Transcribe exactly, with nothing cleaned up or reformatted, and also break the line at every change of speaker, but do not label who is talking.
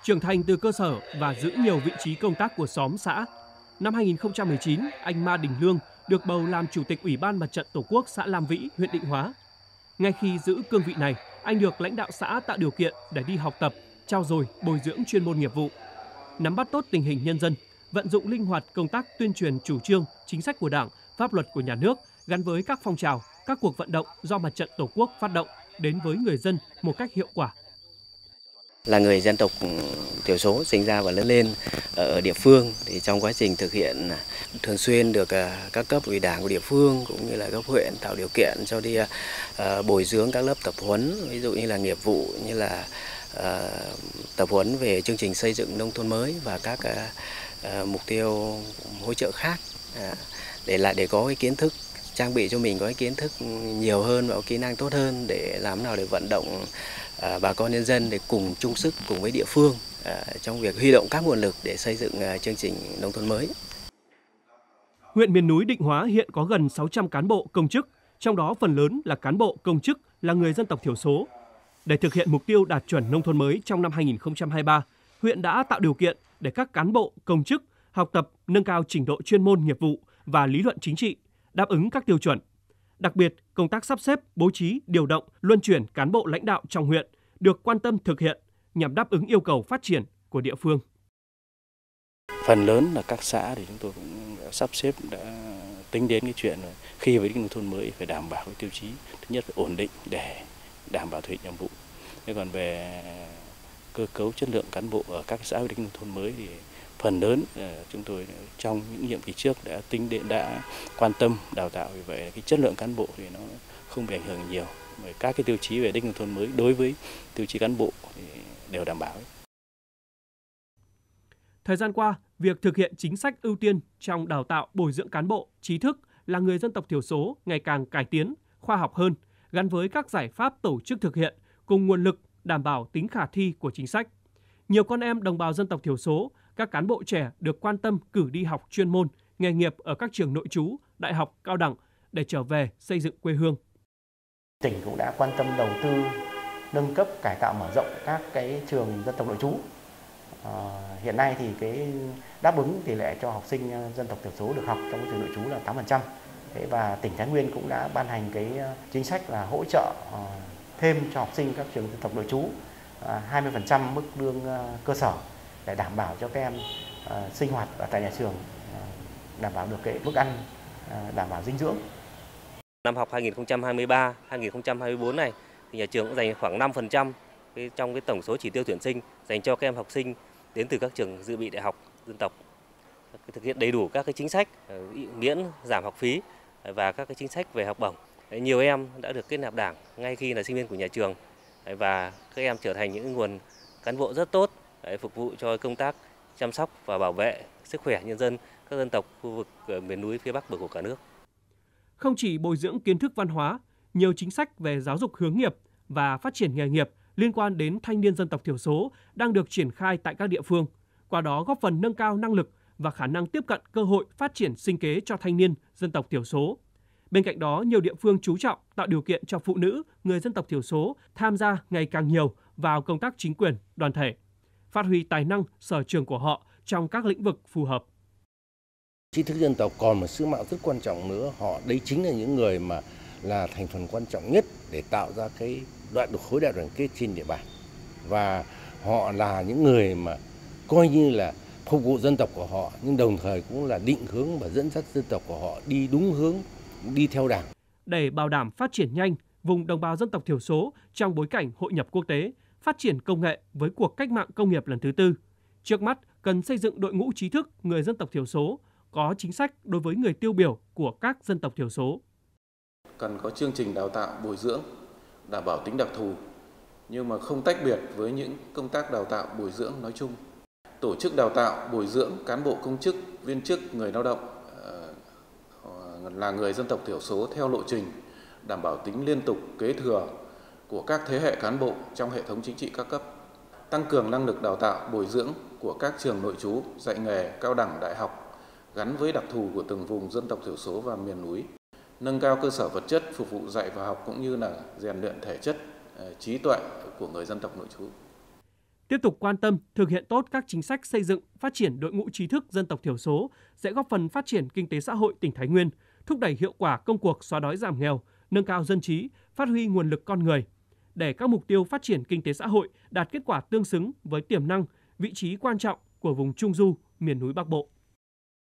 trưởng thành từ cơ sở và giữ nhiều vị trí công tác của xóm xã. Năm hai nghìn không trăm mười chín, anh Ma Đình Lương được bầu làm Chủ tịch Ủy ban Mặt trận Tổ quốc xã Lam Vĩ, huyện Định Hóa. Ngay khi giữ cương vị này, anh được lãnh đạo xã tạo điều kiện để đi học tập, trau dồi, bồi dưỡng chuyên môn nghiệp vụ, nắm bắt tốt tình hình nhân dân, vận dụng linh hoạt công tác tuyên truyền chủ trương, chính sách của Đảng, pháp luật của nhà nước gắn với các phong trào, các cuộc vận động do Mặt trận Tổ quốc phát động đến với người dân một cách hiệu quả.
Là người dân tộc thiểu số sinh ra và lớn lên ở địa phương thì trong quá trình thực hiện thường xuyên được các cấp ủy Đảng của địa phương cũng như là cấp huyện tạo điều kiện cho đi bồi dưỡng các lớp tập huấn, ví dụ như là nghiệp vụ như là tập huấn về chương trình xây dựng nông thôn mới và các mục tiêu hỗ trợ khác để lại để có cái kiến thức, trang bị cho mình có cái kiến thức nhiều hơn và có kỹ năng tốt hơn để làm nào để vận động à, bà con nhân dân để cùng chung sức cùng với địa phương à, trong việc huy động các nguồn lực để xây dựng à, chương trình nông thôn mới.
Huyện miền núi Định Hóa hiện có gần sáu trăm cán bộ công chức, trong đó phần lớn là cán bộ công chức là người dân tộc thiểu số. Để thực hiện mục tiêu đạt chuẩn nông thôn mới trong năm hai nghìn không trăm hai mươi ba, huyện đã tạo điều kiện để các cán bộ công chức học tập, nâng cao trình độ chuyên môn nghiệp vụ và lý luận chính trị, đáp ứng các tiêu chuẩn. Đặc biệt, công tác sắp xếp, bố trí, điều động, luân chuyển cán bộ lãnh đạo trong huyện được quan tâm thực hiện nhằm đáp ứng yêu cầu phát triển của địa phương.
Phần lớn là các xã thì chúng tôi cũng đã sắp xếp, đã tính đến cái chuyện khi với nông thôn mới phải đảm bảo cái tiêu chí thứ nhất phải ổn định để đảm bảo thực hiện nhiệm vụ. Thế còn về cơ cấu chất lượng cán bộ ở các xã nông thôn mới thì phần lớn chúng tôi trong những nhiệm kỳ trước đã tính đến, đã quan tâm đào tạo, vì vậy cái chất lượng cán bộ thì nó không bị ảnh hưởng nhiều. Bởi các cái tiêu chí về đích nông thôn mới đối với tiêu chí cán bộ thì đều đảm bảo.
Thời gian qua, việc thực hiện chính sách ưu tiên trong đào tạo bồi dưỡng cán bộ, trí thức là người dân tộc thiểu số ngày càng cải tiến, khoa học hơn, gắn với các giải pháp tổ chức thực hiện cùng nguồn lực đảm bảo tính khả thi của chính sách. Nhiều con em đồng bào dân tộc thiểu số, các cán bộ trẻ được quan tâm cử đi học chuyên môn, nghề nghiệp ở các trường nội trú, đại học, cao đẳng để trở về xây dựng quê hương.
Tỉnh cũng đã quan tâm đầu tư nâng cấp, cải tạo, mở rộng các cái trường dân tộc nội trú. À, hiện nay thì cái đáp ứng tỷ lệ cho học sinh dân tộc thiểu số được học trong trường nội trú là tám phần trăm. Thế và tỉnh Thái Nguyên cũng đã ban hành cái chính sách là hỗ trợ thêm cho học sinh các trường dân tộc nội trú hai mươi phần trăm mức lương cơ sở để đảm bảo cho các em uh, sinh hoạt ở tại nhà trường, uh, đảm bảo được cái mức ăn, uh, đảm bảo dinh dưỡng.
Năm học hai nghìn không trăm hai mươi ba hai nghìn không trăm hai mươi bốn này thì nhà trường cũng dành khoảng năm phần trăm cái, trong cái tổng số chỉ tiêu tuyển sinh dành cho các em học sinh đến từ các trường dự bị đại học dân tộc, thực hiện đầy đủ các cái chính sách uh, miễn giảm học phí và các cái chính sách về học bổng. Nhiều em đã được kết nạp đảng ngay khi là sinh viên của nhà trường và các em trở thành những nguồn cán bộ rất tốt để phục vụ cho công tác chăm sóc và bảo vệ sức khỏe nhân dân các dân tộc khu vực ở miền núi phía Bắc của cả nước.
Không chỉ bồi dưỡng kiến thức văn hóa, nhiều chính sách về giáo dục hướng nghiệp và phát triển nghề nghiệp liên quan đến thanh niên dân tộc thiểu số đang được triển khai tại các địa phương, qua đó góp phần nâng cao năng lực và khả năng tiếp cận cơ hội phát triển sinh kế cho thanh niên dân tộc thiểu số. Bên cạnh đó, nhiều địa phương chú trọng tạo điều kiện cho phụ nữ, người dân tộc thiểu số tham gia ngày càng nhiều vào công tác chính quyền, đoàn thể, phát huy tài năng, sở trường của họ trong các lĩnh vực phù hợp.
Trí thức dân tộc còn một sứ mạng rất quan trọng nữa, họ đây chính là những người mà là thành phần quan trọng nhất để tạo ra cái đoạn được khối đại đoàn kết trên địa bàn. Và họ là những người mà coi như là phục vụ dân tộc của họ, nhưng đồng thời cũng là định hướng và dẫn dắt dân tộc của họ đi đúng hướng, đi theo Đảng.
Để bảo đảm phát triển nhanh vùng đồng bào dân tộc thiểu số trong bối cảnh hội nhập quốc tế, phát triển công nghệ với cuộc cách mạng công nghiệp lần thứ tư, trước mắt cần xây dựng đội ngũ trí thức người dân tộc thiểu số, có chính sách đối với người tiêu biểu của các dân tộc thiểu số.
Cần có chương trình đào tạo bồi dưỡng đảm bảo tính đặc thù, nhưng mà không tách biệt với những công tác đào tạo bồi dưỡng nói chung. Tổ chức đào tạo bồi dưỡng cán bộ công chức, viên chức, người lao động là người dân tộc thiểu số theo lộ trình đảm bảo tính liên tục kế thừa của các thế hệ cán bộ trong hệ thống chính trị các cấp, tăng cường năng lực đào tạo bồi dưỡng của các trường nội trú, dạy nghề, cao đẳng, đại học gắn với đặc thù của từng vùng dân tộc thiểu số và miền núi, nâng cao cơ sở vật chất phục vụ dạy và học cũng như là rèn luyện thể chất, trí tuệ của người dân tộc nội trú.
Tiếp tục quan tâm, thực hiện tốt các chính sách xây dựng, phát triển đội ngũ trí thức dân tộc thiểu số sẽ góp phần phát triển kinh tế xã hội tỉnh Thái Nguyên, thúc đẩy hiệu quả công cuộc xóa đói giảm nghèo, nâng cao dân trí, phát huy nguồn lực con người, để các mục tiêu phát triển kinh tế xã hội đạt kết quả tương xứng với tiềm năng, vị trí quan trọng của vùng Trung Du, miền núi Bắc Bộ.